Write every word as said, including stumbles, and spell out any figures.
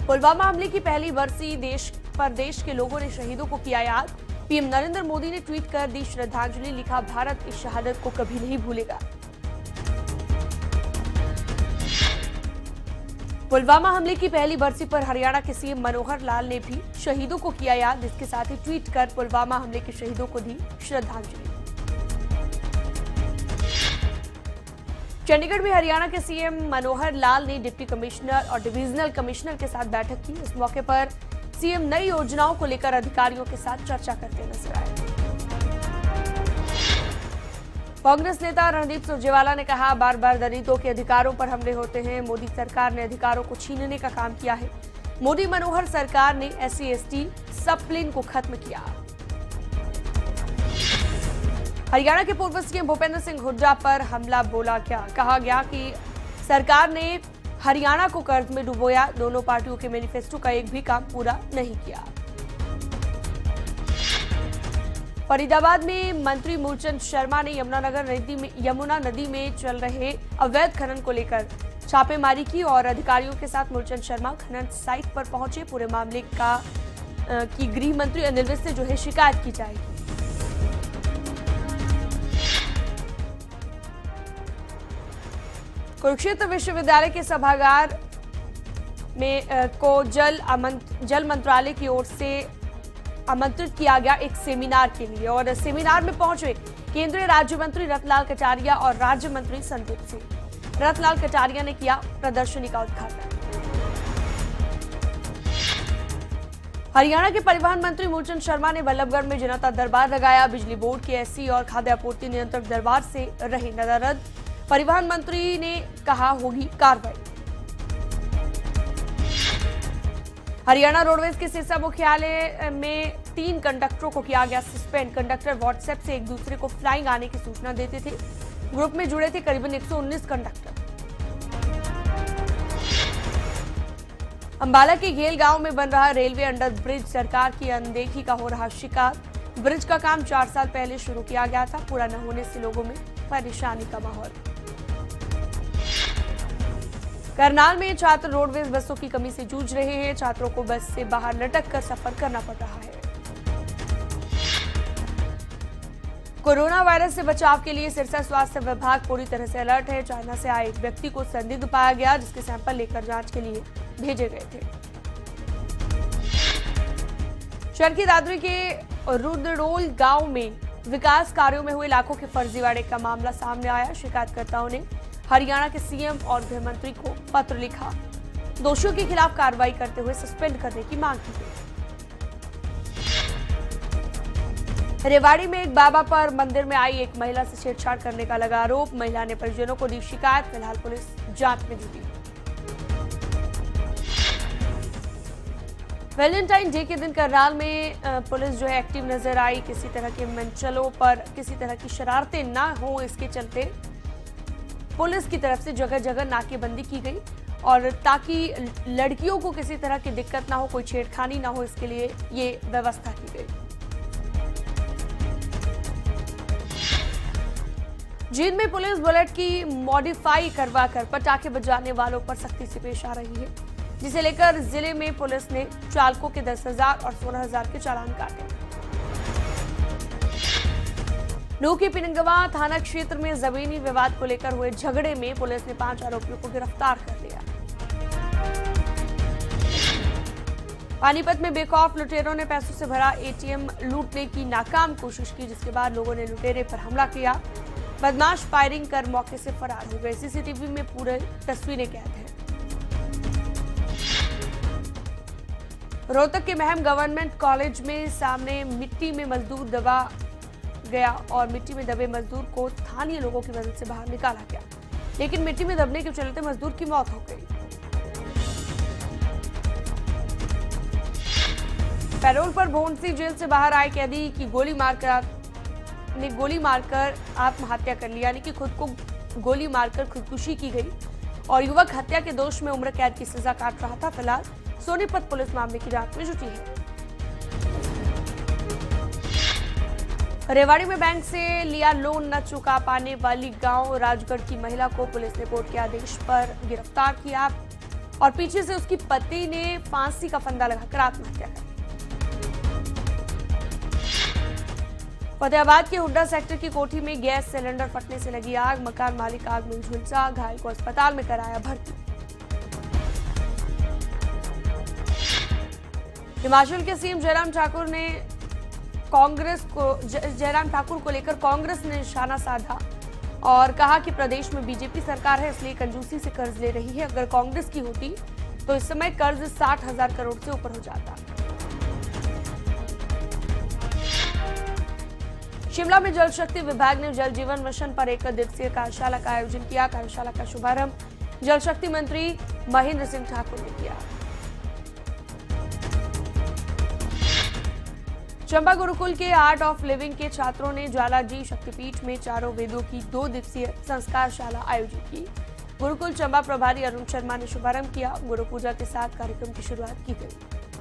पुलवामा हमले की पहली बरसी, देश पर देश के लोगों ने शहीदों को किया याद। पीएम नरेंद्र मोदी ने ट्वीट कर दी श्रद्धांजलि, लिखा भारत इस शहादत को कभी नहीं भूलेगा। पुलवामा हमले की पहली बरसी पर हरियाणा के सीएम मनोहर लाल ने भी शहीदों को किया याद। इसके साथ ही ट्वीट कर पुलवामा हमले के शहीदों को दी श्रद्धांजलि। चंडीगढ़ में हरियाणा के सीएम मनोहर लाल ने डिप्टी कमिश्नर और डिविजनल कमिश्नर के साथ बैठक की। इस मौके पर सीएम नई योजनाओं को लेकर अधिकारियों के साथ चर्चा करते नजर आए। कांग्रेस नेता रणदीप सुरजेवाला ने कहा, बार बार दलितों के अधिकारों पर हमले होते हैं। मोदी सरकार ने अधिकारों को छीनने का काम किया है। मोदी मनोहर सरकार ने S C S T sub plan को खत्म किया। हरियाणा के पूर्व सीएम भूपेंद्र सिंह हुड्डा पर हमला, बोला क्या, कहा गया कि सरकार ने हरियाणा को कर्ज में डुबोया। दोनों पार्टियों के मैनिफेस्टो का एक भी काम पूरा नहीं किया। फरीदाबाद में मंत्री मूलचंद शर्मा ने यमुनानगर नदी में यमुना नदी में चल रहे अवैध खनन को लेकर छापेमारी की और अधिकारियों के साथ मूलचंद शर्मा खनन साइट पर पहुंचे। पूरे मामले का आ, की गृह मंत्री अनिल विज से जो है शिकायत की जाएगी। कुरुक्षेत्र विश्वविद्यालय के सभागार में आ, को जल जल मंत्रालय की ओर से आमंत्रित किया गया एक सेमिनार के लिए और सेमिनार में पहुंचे केंद्रीय राज्य मंत्री रतनलाल कटारिया और राज्य मंत्री संदीप सिंह। रतनलाल कटारिया ने किया प्रदर्शनी का उद्घाटन। हरियाणा के परिवहन मंत्री मूलचंद शर्मा ने बल्लभगढ़ में जनता दरबार लगाया। बिजली बोर्ड के एससी और खाद्य आपूर्ति नियंत्रक दरबार से रही नदारद। परिवहन मंत्री ने कहा, होगी कार्रवाई। हरियाणा रोडवेज के सिरसा मुख्यालय में तीन कंडक्टरों को किया गया सस्पेंड। कंडक्टर व्हाट्सएप से एक दूसरे को फ्लाइंग आने की सूचना देते थे। ग्रुप में जुड़े थे करीबन एक सौ उन्नीस कंडक्टर। अंबाला के घेल गांव में बन रहा रेलवे अंडर ब्रिज सरकार की अनदेखी का हो रहा शिकार। ब्रिज का काम चार साल पहले शुरू किया गया था। पूरा न होने से लोगों में परेशानी का माहौल। करनाल में छात्र रोडवेज बसों की कमी से जूझ रहे हैं। छात्रों को बस से बाहर लटक कर सफर करना पड़ रहा है। कोरोना वायरस से बचाव के लिए सिरसा स्वास्थ्य विभाग पूरी तरह से अलर्ट है। चाइना से आए एक व्यक्ति को संदिग्ध पाया गया, जिसके सैंपल लेकर जांच के लिए भेजे गए थे। शहर की दादरी के रुद्रडोल गांव में विकास कार्यों में हुए लाखों के फर्जीवाड़े का मामला सामने आया। शिकायतकर्ताओं ने हरियाणा के सीएम और गृह मंत्री को पत्र लिखा। दोषियों के खिलाफ कार्रवाई करते हुए सस्पेंड करने की मांग की गई। रेवाड़ी में एक बाबा पर मंदिर में आई एक महिला से छेड़छाड़ करने का लगा आरोप। महिला ने परिजनों को दी शिकायत। फिलहाल पुलिस जांच में जुटी। वैलेंटाइन डे के दिन करनाल में पुलिस जो है एक्टिव नजर आई। किसी तरह के मंचलों पर किसी तरह की शरारतें ना हो, इसके चलते पुलिस की तरफ से जगह जगह नाकेबंदी की गई और ताकि लड़कियों को किसी तरह की दिक्कत ना हो, कोई छेड़खानी ना हो, इसके लिए ये व्यवस्था की गई। जींद में पुलिस बुलेट की मॉडिफाई करवाकर पटाखे बजाने वालों पर सख्ती से पेश आ रही है, जिसे लेकर जिले में पुलिस ने चालकों के दस हजार और सोलह हजार के चालान काटे। नूह के पिनगवा थाना क्षेत्र में जमीनी विवाद को लेकर हुए झगड़े में पुलिस ने पांच आरोपियों को गिरफ्तार कर लिया। पानीपत में बेखौफ लुटेरों ने पैसों से भरा एटीएम लूटने की नाकाम कोशिश की, जिसके बाद लोगों ने लुटेरे पर हमला किया। बदमाश फायरिंग कर मौके से फरार हो गए। सीसीटीवी में पूरे तस्वीरें कैद हैं। रोहतक के महम गवर्नमेंट कॉलेज में सामने मिट्टी में मजदूर दबा गया और मिट्टी में दबे मजदूर को स्थानीय लोगों की मदद से बाहर निकाला गया, लेकिन मिट्टी में दबने के चलते मजदूर की मौत हो गई। पैरोल पर भोंडसी जेल से बाहर आए कैदी की गोली मारकर ने गोली मारकर आत्महत्या कर ली, यानी कि खुद को गोली मारकर खुदकुशी की गई और युवक हत्या के दोष में उम्र कैद की सजा काट रहा था। फिलहाल सोनीपत पुलिस मामले की जांच में जुटी है। रेवाड़ी में बैंक से लिया लोन न चुका पाने वाली गांव राजगढ़ की महिला को पुलिस ने कोर्ट के आदेश पर गिरफ्तार किया और पीछे से उसकी पति ने फांसी का फंदा लगाकर आत्महत्या कर ली। फतेहाबाद के हुड्डा सेक्टर की कोठी में गैस सिलेंडर फटने से लगी आग, मकान मालिक आग में झुलसा, घायल को अस्पताल में कराया भर्ती। हिमाचल के सीएम जयराम ठाकुर ने कांग्रेस को जयराम ठाकुर को लेकर कांग्रेस ने निशाना साधा और कहा कि प्रदेश में बीजेपी सरकार है इसलिए कंजूसी से कर्ज ले रही है। अगर कांग्रेस की होती तो इस समय कर्ज साठ हजार करोड़ से ऊपर हो जाता। शिमला में जल शक्ति विभाग ने जल जीवन मिशन पर एक दिवसीय कार्यशाला का आयोजन किया। कार्यशाला का शुभारंभ जल शक्ति मंत्री महेंद्र सिंह ठाकुर ने किया। चंबा गुरुकुल के आर्ट ऑफ लिविंग के छात्रों ने ज्वाला जी शक्तिपीठ में चारों वेदों की दो दिवसीय संस्कारशाला आयोजित की। गुरुकुल चंबा प्रभारी अरुण शर्मा ने शुभारंभ किया। गुरु पूजा के साथ कार्यक्रम की शुरुआत की गई।